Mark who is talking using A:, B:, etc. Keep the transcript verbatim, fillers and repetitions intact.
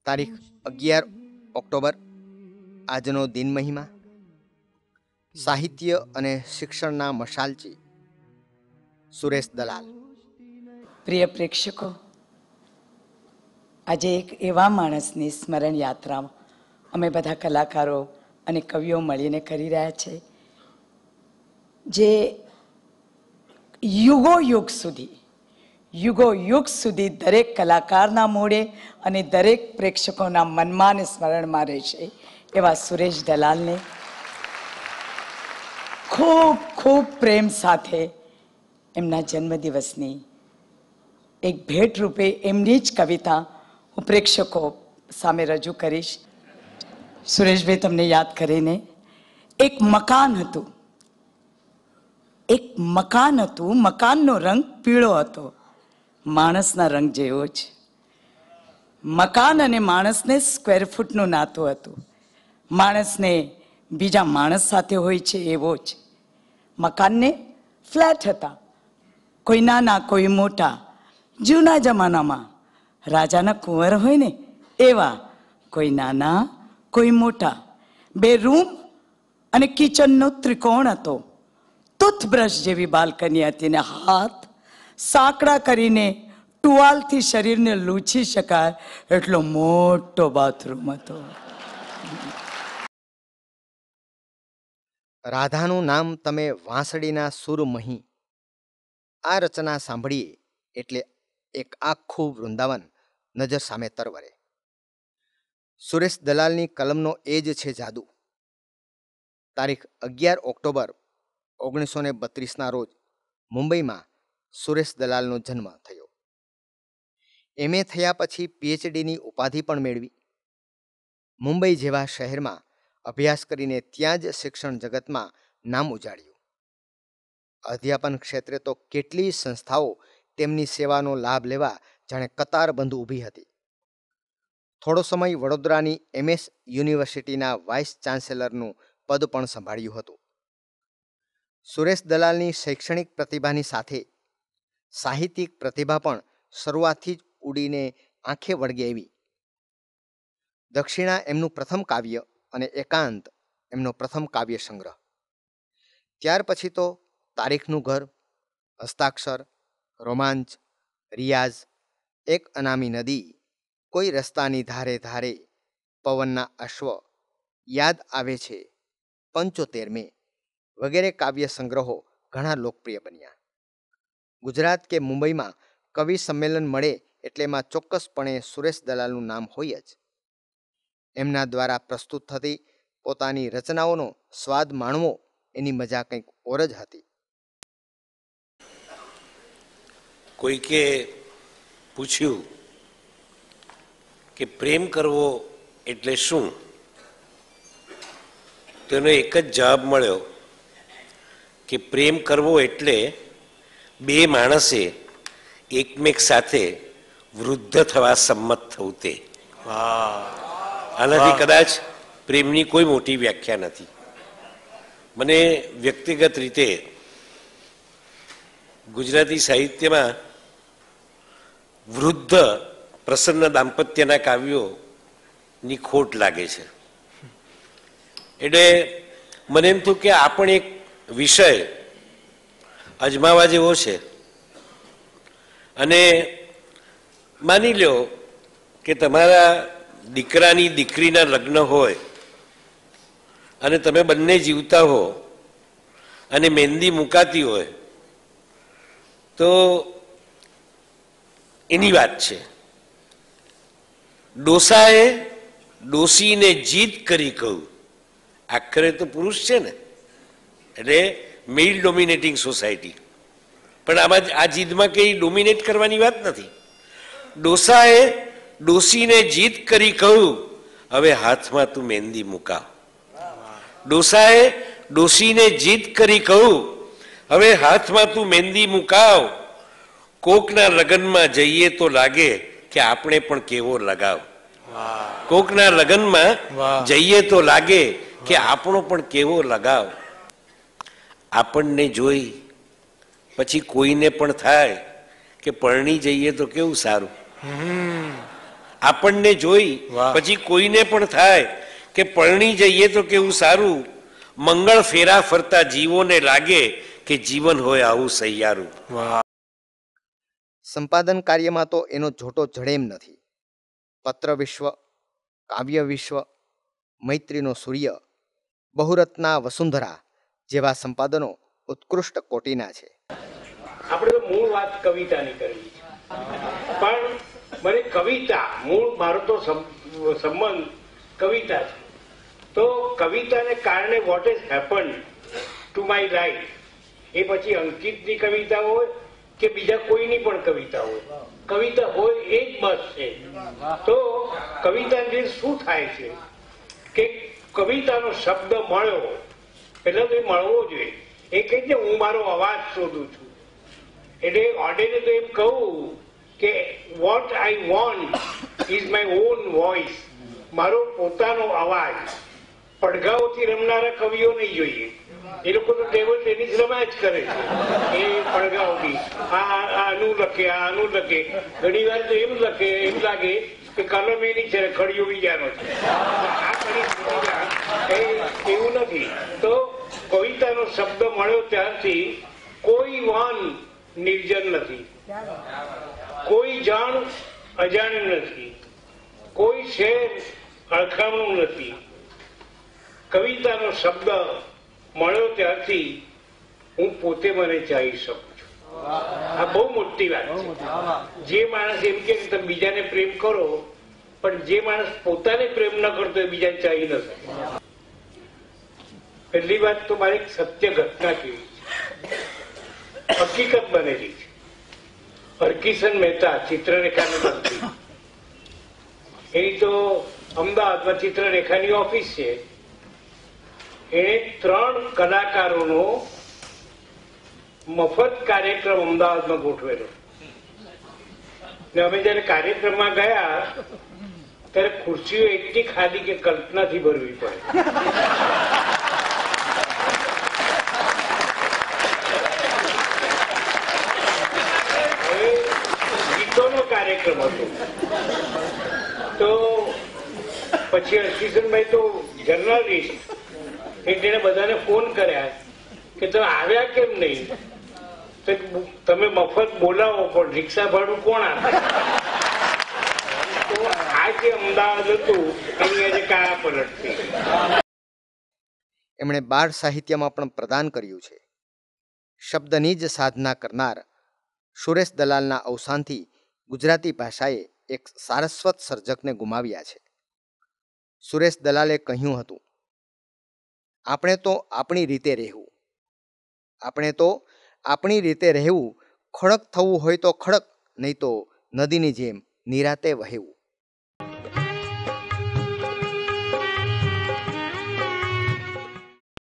A: તારીખ અગિયાર ઓક્ટોબર આજનો દિન મહિમા સાહિત્ય અને શિક્ષણના મશાલચી સુરેશ દલાલ.
B: પ્રિય પ્રેક્ષકો, આજે એક એવા માણસની સ્મરણ યાત્રા અમે બધા કલાકારો અને કવિઓ મળીને કરી રહ્યા છે, જે યુગો યુગ સુધી યુગો યુગ સુધી દરેક કલાકારના મોઢે અને દરેક પ્રેક્ષકોના મનમાં અને સ્મરણમાં રહેશે એવા સુરેશ દલાલને ખૂબ ખૂબ પ્રેમ સાથે એમના જન્મદિવસની એક ભેટ રૂપે એમની જ કવિતા હું પ્રેક્ષકો સામે રજૂ કરીશ. સુરેશભાઈ, તમને યાદ કરીને, એક મકાન હતું એક મકાન હતું મકાનનો રંગ પીળો હતો, માણસના રંગ જેવો જ. મકાન અને માણસને સ્ક્વેર ફૂટનું નાતું હતું. માણસને બીજા માણસ સાથે હોય છે એવો જ. મકાનને ફ્લેટ હતા, કોઈ નાના કોઈ મોટા. જૂના જમાનામાં રાજાના કુંવર હોય ને એવા, કોઈ નાના કોઈ મોટા. બે રૂમ અને કિચનનો ત્રિકોણ હતો. ટૂથબ્રશ જેવી બાલ્કની હતી ને હાથ સાંકડા કરીને ટુવાલથી શરીરને લૂછી શકાય એટલો મોટો બાથરૂમ હતો.
A: રાધાનું નામ તમે વાંસળીના સુર મહી. આ રચના સાંભળીએ એટલે એક આખું વૃંદાવન નજર સામે તરવરે. સુરેશ દલાલની કલમનો એ જ છે જાદુ. તારીખ અગિયાર ઓક્ટોબર ઓગણીસો ને બત્રીસના રોજ મુંબઈમાં સુરેશ દલાલનો જન્મ થયો. એમ એ થયા પછી પીએચડીની ઉપાધિ પણ મેળવી. મુંબઈ જેવા શહેરમાં અભ્યાસ કરીને ત્યાં જ શિક્ષણ જગતમાં નામ ઉજાડ્યું. અધ્યાપન ક્ષેત્રે તો કેટલીય સંસ્થાઓ તેમની સેવાનો લાભ લેવા જાણે કતારબંધ ઊભી હતી. થોડો સમય વડોદરાની એમએસ યુનિવર્સિટીના વાઇસ ચાન્સેલરનું પદ પણ સંભાળ્યું હતું. સુરેશ દલાલની શૈક્ષણિક પ્રતિભાની સાથે સાહિત્યિક પ્રતિભા પણ શરૂઆતથી જ ઉડીને આંખે વળગે એવી. દક્ષિણા એમનું પ્રથમ કાવ્ય અને એકાંત એમનો પ્રથમ કાવ્ય સંગ્રહ. ત્યાર પછી તો તારીખનું ઘર, હસ્તાક્ષર, રોમાંચ, રિયાઝ, એક અનામી નદી, કોઈ રસ્તાની ધારે ધારે, પવનના અશ્વ, યાદ આવે છે, પંચોતેર મે વગેરે કાવ્ય સંગ્રહો ઘણા લોકપ્રિય બન્યા. ગુજરાત કે મુંબઈમાં કવિ સંમેલન મળે એટલે એમાં ચોક્કસપણે સુરેશ દલાલનું નામ હોય જ. એમના દ્વારા પ્રસ્તુત થતી પોતાની રચનાઓનો સ્વાદ માણવો એની મજા કંઈક ઓર જ હતી.
C: કોઈકે પૂછ્યું કે પ્રેમ કરવો એટલે શું, તેનો એક જ જવાબ મળ્યો કે પ્રેમ કરવો એટલે બે માણસે એકમેક સાથે વૃદ્ધ થવા સંમત થવું. તે આનાથી કદાચ પ્રેમની કોઈ મોટી વ્યાખ્યા નથી. મને વ્યક્તિગત રીતે ગુજરાતી સાહિત્યમાં વૃદ્ધ પ્રસન્ન દાંપત્યના કાવ્યોની ખોટ લાગે છે. એટલે મને એમ થયું કે આ પણ એક વિષય અજમાવા જેવો છે. અને માની લો કે તમારા દીકરાની દીકરીના લગ્ન હોય અને તમે બંને જીવતા હો અને મહેંદી મુકાતી હોય તો એની વાત છે. ડોસાએ ડોસીને જીદ કરી કહું. આખરે તો પુરુષ છે ને, એટલે મેલ ડોમિનેટિંગ સોસાયટી. પણ આમાં આ જીદમાં કંઈ ડોમિનેટ કરવાની વાત નથી. ડોસાએ ડોસીને જીદ કરી કહું, હવે હાથમાં તું મહેંદી મુકાવ. ડોસાએ ડોસીને જીદ કરી કહું, હવે હાથમાં તું મહેંદી મુકાવ. કોકના લગ્નમાં જઈએ તો લાગે કે આપણે પણ કેવો લગાવ. કોકના લગ્નમાં જઈએ તો લાગે કે આપણો પણ કેવો લગાવ. આપણને જોઈ પછી કોઈને પણ થાય કે પરણી જઈએ તો કેવું સારું. આપણને જોઈ
D: વાહ.
C: પછી કોઈને પણ થાય કે પરણી જઈએ તો કેવું સારું, મંગળ ફેરા ફરતા જીવોને લાગે કે જીવન હોય આવું સહિયારું.
D: વાહ.
A: સંપાદન કાર્યમાં તો એનો જોટો જડેમ નથી. પત્ર વિશ્વ, કાવ્ય વિશ્વ, મૈત્રીનો સૂર્ય, બહુરત્ના વસુંધરા જેવા સંપાદનો ઉત્કૃષ્ટ કોટીના છે.
E: આપણે તો મૂળ વાત કવિતાની કરવી છે, પણ મને કવિતા મૂળ મારો તો સમ- સંબંધ કવિતા છે. તો કવિતાને કારણે what is happen to my life, એ પછી અંકિતની કવિતા હોય કે બીજા કોઈની પણ કવિતા હોય, કવિતા હોય એ જ બસ છે. તો કવિતાથી શું થાય છે કે કવિતાનો શબ્દ મળ્યો, પહેલા તો એ મળવો જોઈએ. એ કહે છે હું મારો અવાજ શોધું છું. એટલે ઓર્ડેને તો એમ કહું કે what I want is my own voice, મારો પોતાનો અવાજ. પડઘાઓથી રમનારા કવિઓ નહીં જોઈએ, એ લોકો તો ટેબલ ટેનિસ રમ્યા જ કરે છે એ પડઘાઓથી. આ આ- આનું લખે, આ આનું લખે, ઘણી વાર તો એમ લખે એમ લાગે કે કલમ એની છે ખડીઓ બીજાનો છે. આ કરી એ એવું નથી. તો કવિતાનો શબ્દ મળ્યો ત્યારથી કોઈ વાન નિર્જન નથી, કોઈ જાણ અજાણ નથી, કોઈ શેર અળખામણું નથી. કવિતાનો શબ્દ મળ્યો ત્યારથી હું પોતે મને ચાહી શકું છું. આ બહુ મોટી વાત છે. જે માણસ એમ કે તમે બીજાને પ્રેમ કરો, પણ જે માણસ પોતાને પ્રેમ ન કરતો એ બીજાને ચાહી ન શકે. પહેલી વાત તો મારી એક સત્ય ઘટના કેવી છે, હકીકત બનેલી છે. હરકિશન મહેતા ચિત્રરેખાને બનતી, એની તો અમદાવાદમાં ચિત્રરેખાની ઓફિસ છે. એણે ત્રણ કલાકારોનો મફત કાર્યક્રમ અમદાવાદમાં ગોઠવેલો. ને અમે જયારે કાર્યક્રમમાં ગયા ત્યારે ખુરશીઓ એટલી ખાલી કે કલ્પનાથી ભરવી પડે. હવે ગીતોનો કાર્યક્રમ હતો. તો પછી હરકિશનભાઈ તો જર્નલિસ્ટ, એટલે બધાને ફોન કર્યા કે તમે આવ્યા કેમ નહીં? તો તમે મફત બોલાવો પણ રિક્ષા ભાડું કોણ આપે? તો આ જે અમદાવાદ હતું એની આજે કાયા પલટ થઈ.
A: એમણે બાળ સાહિત્યમાં પણ પ્રદાન કર્યું છે. શબ્દની જ સાધના કરનાર સુરેશ દલાલના અવસાનથી ગુજરાતી ભાષાએ એક સારસ્વત સર્જકને ગુમાવ્યા છે. સુરેશ દલાલે કહ્યું હતું, આપણે તો આપણી રીતે રહેવું, આપણે તો આપણી રીતે રહેવું, ખડક થવું હોય તો ખડક, નહીં તો નદીની જેમ નિરાતે વહેવું.